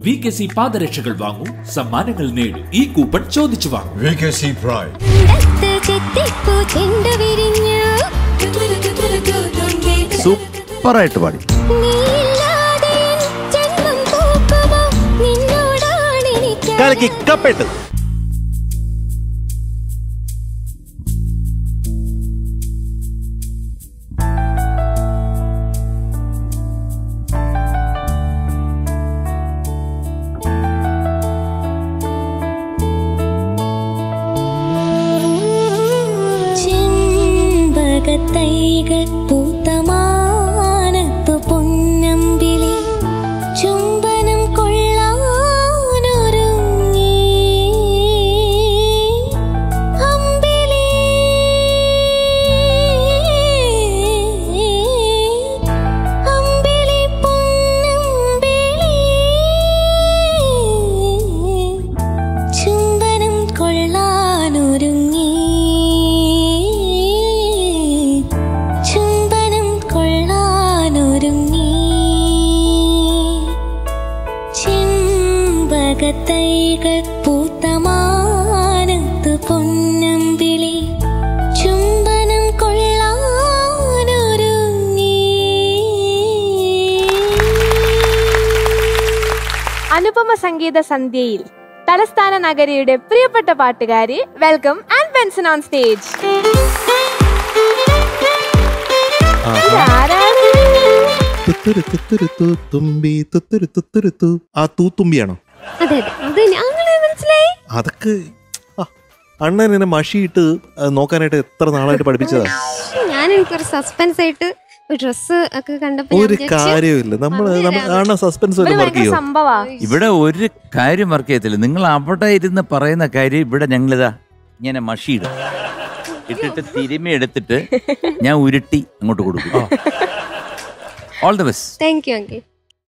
VKC പാദരക്ഷകൾ വാങ്ങൂ, സമ്മാനങ്ങൾ നേടൂ. ഈ കൂപ്പൺ ചോദിച്ചു വാങ്ങൂ. VKC Pride. സൂപ്പറായിട്ട് പാടി. കലക്കി കപ്പെട്ട്. തൈകൾ പൂത്തമാനത്തു പൊന്നമ്പിളി ചുംബനം കൊള്ളാനൊരുങ്ങി അമ്പിളി അമ്പിളി പൊന്നമ്പിളി ചുംബനം കൊള്ളാനൊരുങ്ങി തൈകൾ പൂത്തമാനത്തു പൊന്നമ്പിളി ചുംബനം കൊള്ളാനൊരുങ്ങി. അനുപമ സംഗീത സന്ധ്യയിൽ തലസ്ഥാന നഗരിയുടെ പ്രിയപ്പെട്ട പാട്ടുകാരി, welcome and Benson on stage. ആ തൂത്തുമ്പിയാണോ? അതൊക്കെ അണ്ണൻ എന്നെ മഷിയിട്ട് നോക്കാനായിട്ട് എത്ര നാളായിട്ട് പഠിപ്പിച്ചതാ. ഞാൻ എനിക്കൊരു സസ്പെൻസ് ആയിട്ട് ഡ്രസ് ഒക്കെ കണ്ടപ്പോ ഒരു കാര്യമില്ല. നമ്മൾ സസ്പെൻസ് വർക്ക് ചെയ്യും. ഇവിടെ ഒരു കാര്യം വർക്ക് ചെയ്യത്തില്ല. നിങ്ങൾ അവിടെ ഇരുന്ന് പറയുന്ന കാര്യം ഇവിടെ ഞങ്ങളിതാ ഇങ്ങനെ മഷിയിടും, ഇട്ടിട്ട് തിരുമ്മി എടുത്തിട്ട് ഞാൻ ഉരുട്ടി അങ്ങോട്ട് കൊടുക്കും. All the best. Thank you uncle.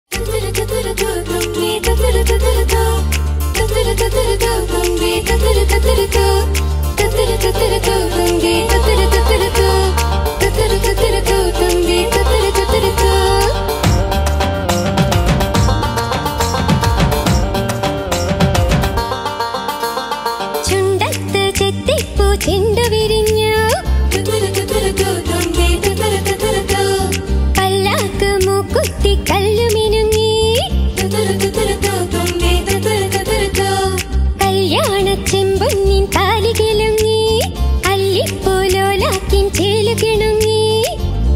ചുണ്ടത്ത് ചെത്തിപ്പൂ ചെണ്ടു വിരിഞ്ഞു പല്ലാക്ക് മൂക്കുത്തി കല്ലുമിനുങ്ങി കല്യാണ ചെമ്പൊന്നിൻ താലി കിളുങ്ങി അല്ലിപ്പോലോലാക്കിൻ ചേലു കിണുങ്ങി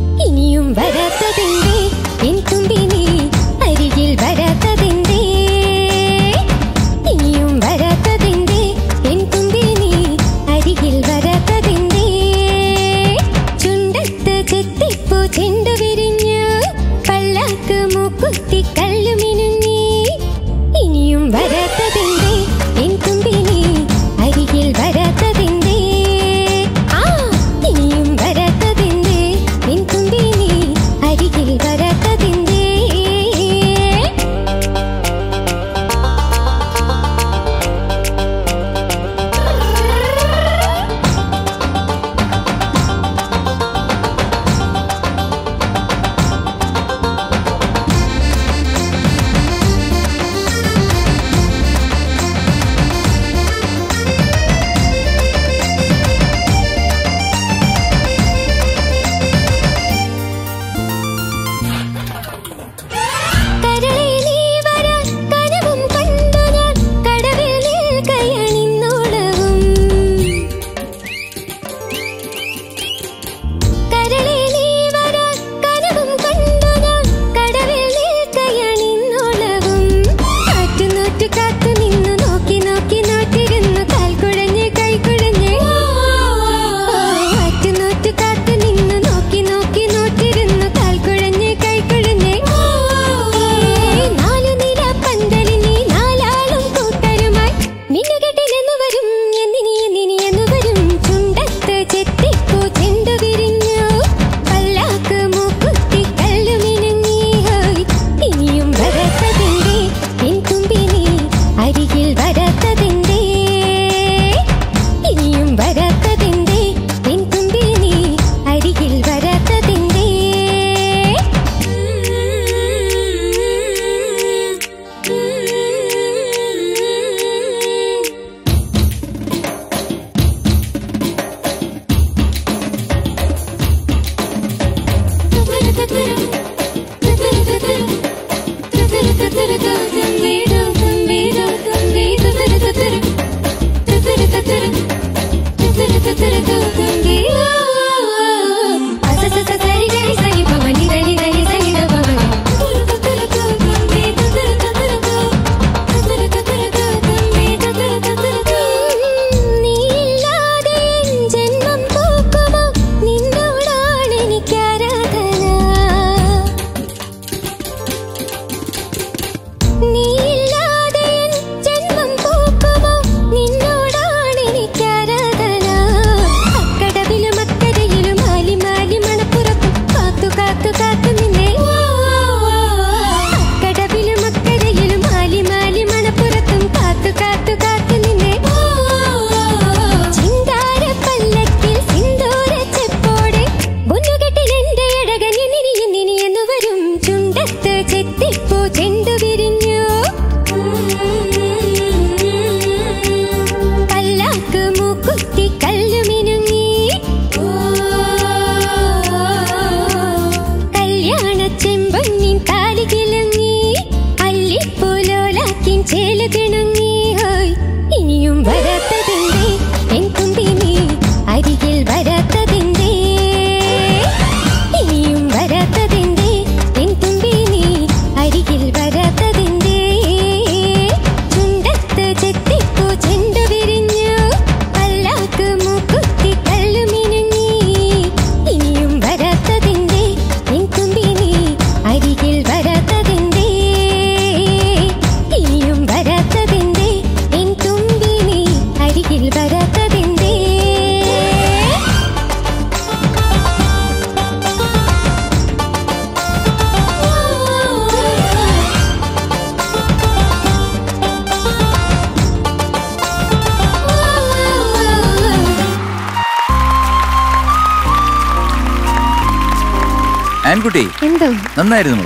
ആൻകുട്ടി നന്നായിരുന്നു,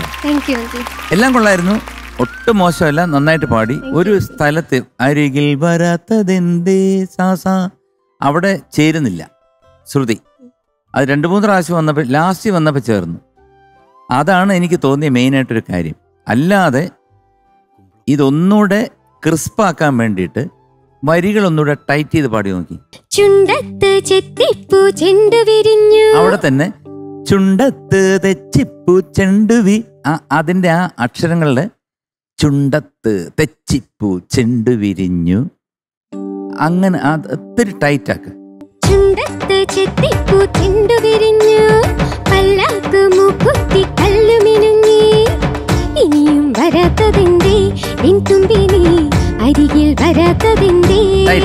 എല്ലാം കൊള്ളായിരുന്നു, ഒട്ടും മോശമല്ല, നന്നായിട്ട് പാടി. ഒരു സ്ഥലത്ത് അരികിൽ വരാത്തതെന്തേ സാസ അവിടെ ചേരുന്നില്ല ശ്രുതി. അത് 2-3 പ്രാവശ്യം വന്നപ്പോൾ ലാസ്റ്റ് വന്നപ്പോൾ ചേർന്നു. അതാണ് എനിക്ക് തോന്നിയ മെയിനായിട്ടൊരു കാര്യം. അല്ലാതെ ഇതൊന്നുകൂടെ ക്രിസ്പാക്കാൻ വേണ്ടിയിട്ട് വരികളൊന്നുകൂടെ ടൈറ്റ് ചെയ്ത് പാടി നോക്കി. അവിടെ തന്നെ ചുണ്ടത്ത് തെച്ചിപ്പൂ ചെണ്ടുവി, അതിന്റെ ആ അക്ഷരങ്ങളില് ചുണ്ടത്ത് തെച്ചിപ്പൂ ചെണ്ടു വിരിഞ്ഞു, അങ്ങനെ ഒത്തിരി ടൈറ്റ് ആക്ക്. ഇനിയും വരാത്തതിന്റെ അരികിൽ വരാത്തതിന്റെ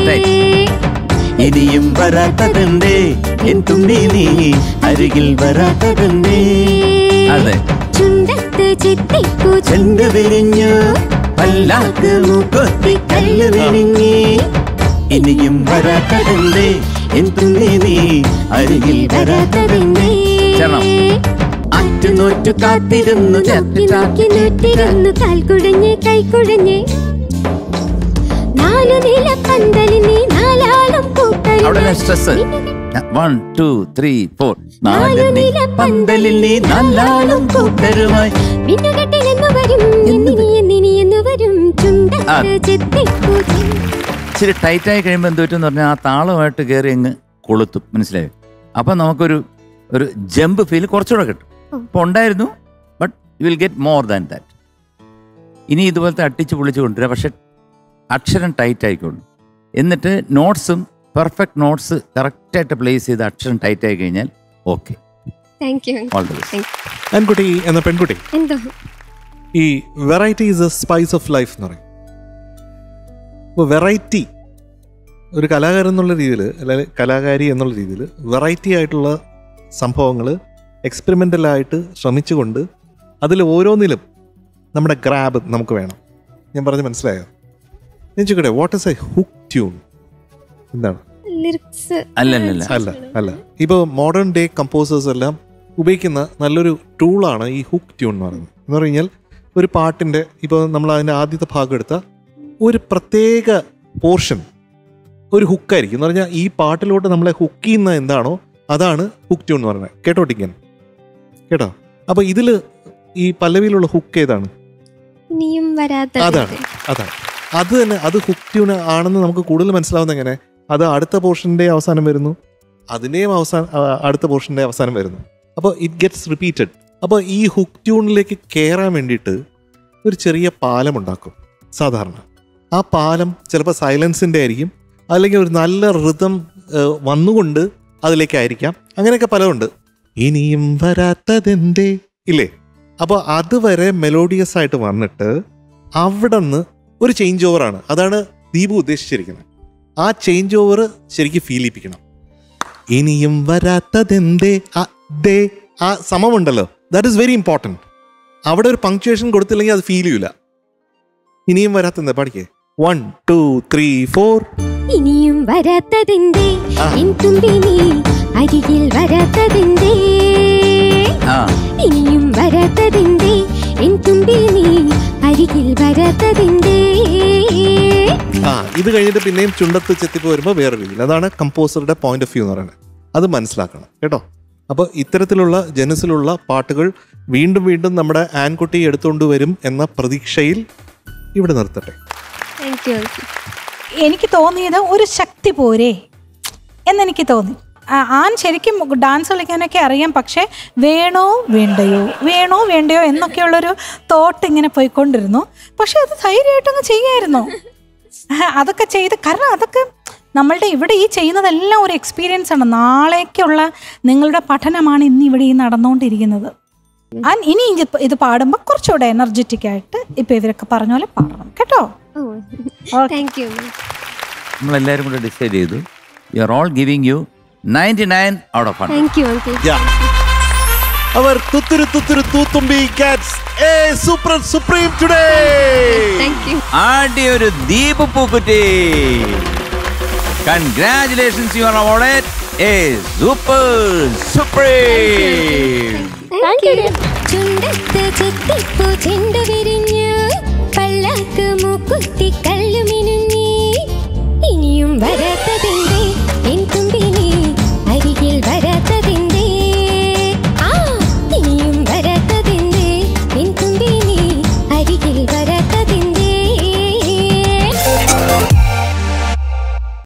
ഇനിയും വരാത്തതിന്റെ എൻ തുമ്പി നീ അരികിൽ വരാത്തതിന്റെ. അതെ, ചുണ്ടത്ത് ചെത്തിപ്പൂ ചെണ്ടു വിരിഞ്ഞു പല്ലാക്ക് മൂക്കൊത്തി കല്ല് വിരിഞ്ഞി. ഇനിയും വരാത്തതിന്റെ എൻ തുമ്പി നീ അരികിൽ വരാത്തതിന്റെ. ആറ്റുനോറ്റു കാത്തിരുന്നു നോറ്റിരുന്നു കാൽക്കുഴഞ്ഞ് കൈക്കുഴഞ്ഞ് നാലു നില പന്തലിനെ നാലാളും കൂട്ടൽ. അവിടെ സ്ട്രെസ് 1 2 3 4 നാല് നില പന്തലിനെ നാലാളും കൂട്ടരുമായി മിന്നുകെട്ടിലെന്നു വരും എന്നിനി വരും ചുണ്ടത്ത് ചെത്തിപ്പൂ. ഇച്ചിരി ടൈറ്റായി കഴിയുമ്പോൾ എന്ത് പറ്റുമെന്ന് പറഞ്ഞാൽ ആ താളമായിട്ട് കയറി അങ്ങ് കൊളുത്തും, മനസ്സിലായോ? അപ്പം നമുക്കൊരു ജമ്പ് ഫീൽ കുറച്ചുകൂടെ കിട്ടും. അപ്പോൾ ഉണ്ടായിരുന്നു, but you will get more than that. ഇനി ഇതുപോലത്തെ അട്ടിച്ച് പൊളിച്ച് കൊണ്ടുവരിക, പക്ഷെ അക്ഷരം ടൈറ്റ് ആയിക്കോളും. എന്നിട്ട് നോട്ട്സും പെർഫെക്റ്റ് നോട്ട്സ് കറക്റ്റായിട്ട് പ്ലേസ് ചെയ്ത് അക്ഷരം ടൈറ്റ് ആയി കഴിഞ്ഞാൽ ഓക്കെ. ആൺകുട്ടി എന്ന പെൺകുട്ടി, ഈ variety is a spice of life എന്ന് പറയും. ഇപ്പോൾ വെറൈറ്റി ഒരു കലാകാരൻ എന്നുള്ള രീതിയിൽ, അല്ലെങ്കിൽ കലാകാരി എന്നുള്ള രീതിയിൽ വെറൈറ്റി ആയിട്ടുള്ള സംഭവങ്ങൾ എക്സ്പെരിമെൻ്റലായിട്ട് ശ്രമിച്ചുകൊണ്ട് അതിൽ ഓരോന്നിലും നമ്മുടെ ഗ്രാബ് നമുക്ക് വേണം. ഞാൻ പറഞ്ഞ് മനസ്സിലായോ? ഞാൻ ചോദിക്കട്ടെ, what is a hook tune? എന്താണ്? അല്ല. ഇപ്പോൾ മോഡേൺ ഡേ കമ്പോസേഴ്സ് എല്ലാം ഉപയോഗിക്കുന്ന നല്ലൊരു ടൂളാണ് ഈ ഹുക്ക് ട്യൂൺ എന്ന് പറയുന്നത്. എന്ന് പറഞ്ഞു കഴിഞ്ഞാൽ ഒരു പാട്ടിൻ്റെ, ഇപ്പോൾ നമ്മൾ അതിൻ്റെ ആദ്യത്തെ ഭാഗം എടുത്താൽ ഒരു പ്രത്യേക പോർഷൻ ഒരു ഹുക്കായിരിക്കും. എന്ന് പറഞ്ഞാൽ ഈ പാട്ടിലോട്ട് നമ്മളെ ഹുക്ക് ചെയ്യുന്ന എന്താണോ അതാണ് ഹുക്ക് ട്യൂൺ എന്ന് പറയുന്നത്. കേട്ടോട്ടിക്കാൻ കേട്ടോ? അപ്പോൾ ഇതിൽ ഈ പല്ലവിയിലുള്ള ഹുക്ക് ഏതാണ്? അതാണ് അത് തന്നെ. അത് ഹുക്ക് ട്യൂൺ ആണെന്ന് നമുക്ക് കൂടുതൽ മനസ്സിലാവുന്ന എങ്ങനെ? അത് അടുത്ത പോർഷൻ്റെ അവസാനം വരുന്നു, അതിനെയും അടുത്ത പോർഷൻ്റെ അവസാനം വരുന്നു. അപ്പോൾ ഇറ്റ് ഗെറ്റ്സ് റിപ്പീറ്റഡ്. അപ്പോൾ ഈ ഹുക്ക് ട്യൂണിലേക്ക് കയറാൻ വേണ്ടിയിട്ട് ഒരു ചെറിയ പാലം ഉണ്ടാക്കും സാധാരണ. ആ പാലം ചിലപ്പോൾ സൈലൻസിൻ്റെ ആയിരിക്കും, അല്ലെങ്കിൽ ഒരു നല്ല റിതം വന്നുകൊണ്ട് അതിലേക്കായിരിക്കാം. അങ്ങനെയൊക്കെ പലതുണ്ട്. ഇനിയും വരാത്തതെന്തേ ഇല്ലേ? അപ്പോൾ അതുവരെ മെലോഡിയസ് ആയിട്ട് വന്നിട്ട് അവിടെ നിന്ന് ഒരു ചേഞ്ച് ഓവറാണ്. അതാണ് ദീപു ഉദ്ദേശിച്ചിരിക്കുന്നത്. ആ ചേഞ്ച് ഓവർ ശരിക്കും ഫീൽ ചെയ്യിപ്പിക്കണം. ഇനിയും വരാത്തതെന്തേ ആ സമമുണ്ടല്ലോ, ദാറ്റ് ഈസ് വെരി ഇമ്പോർട്ടൻറ്റ്. അവിടെ ഒരു പങ്ക്ച്വേഷൻ കൊടുത്തില്ലെങ്കിൽ അത് ഫീൽ ചെയ്യൂല. ഇനിയും വരാത്തതെന്തേ പാടിക്കേ. 1 2 3 4. ഇനിയും വരാത്തതെന്തേ എൻ തുമ്പി നീ അരികിൽ വരാത്തതെന്തേ, ഇനിയും വരാത്തതെന്തേ എൻ തുമ്പി നീ അരികിൽ വരാത്തതെന്തേ. ഇത് കഴിഞ്ഞിട്ട് പിന്നെയും ചുണ്ടത്ത് ചെത്തിപ്പ് വരുമ്പോൾ വേറെ രീതിയിൽ. അതാണ് കമ്പോസറുടെ പോയിന്റ് ഓഫ് വ്യൂ എന്ന് പറയുന്നത്. അത് മനസ്സിലാക്കണം കേട്ടോ. അപ്പോൾ ഇത്തരത്തിലുള്ള ജനസിലുള്ള പാട്ടുകൾ വീണ്ടും വീണ്ടും നമ്മുടെ ആൻകുട്ടി എടുത്തുകൊണ്ട് വരും എന്ന പ്രതീക്ഷയിൽ ഇവിടെ നിർത്തട്ടെ. എനിക്ക് തോന്നിയത് ഒരു ശക്തി പോരെ എന്നെനിക്ക് തോന്നി. ആൻ ശരിക്കും ഡാൻസ് കളിക്കാനൊക്കെ അറിയാം, പക്ഷെ വേണോ വേണ്ടയോ എന്നൊക്കെയുള്ളൊരു തോട്ട് ഇങ്ങനെ പോയിക്കൊണ്ടിരുന്നു. പക്ഷെ അത് ധൈര്യമായിട്ടങ്ങ് ചെയ്യായിരുന്നു. അതൊക്കെ ചെയ്ത്, കാരണം അതൊക്കെ നമ്മളുടെ ഇവിടെ ഈ ചെയ്യുന്നതെല്ലാം ഒരു എക്സ്പീരിയൻസ് ആണ്. നാളേക്കുള്ള നിങ്ങളുടെ പഠനമാണ് ഇന്ന് ഇവിടെ ഈ നടന്നുകൊണ്ടിരിക്കുന്നത്. ഇനി ഇത് പാടുമ്പോൾ കുറച്ചുകൂടെ എനർജറ്റിക് ആയിട്ട് ഇപ്പൊ ഇവരൊക്കെ പറഞ്ഞ പോലെ പാടണം കേട്ടോ. നമ്മളെല്ലാവരും കൂടെ ഡിസൈഡ് ചെയ്തു. You are all giving you 99 out of 100. Our Tuturu Tutumbi gets a super supreme today. Thank you. ആടി ഒരു Deepu പൂക്കുറ്റി. Congratulations, you are awarded a super supreme. Thank you. ചുണ്ടത്ത് ചെത്തിപ്പൂ ചെണ്ടുവിരൽ